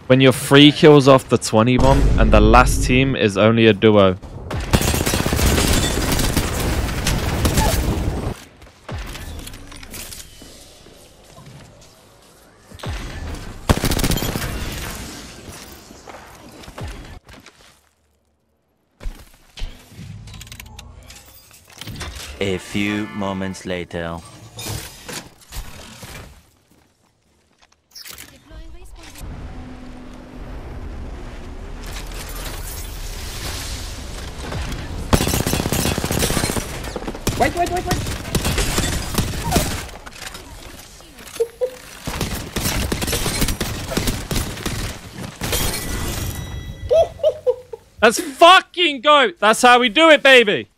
When you're 3 kills off the 20 bomb and the last team is only a duo. A few moments later. Wait. Let's fucking go. That's how we do it, baby.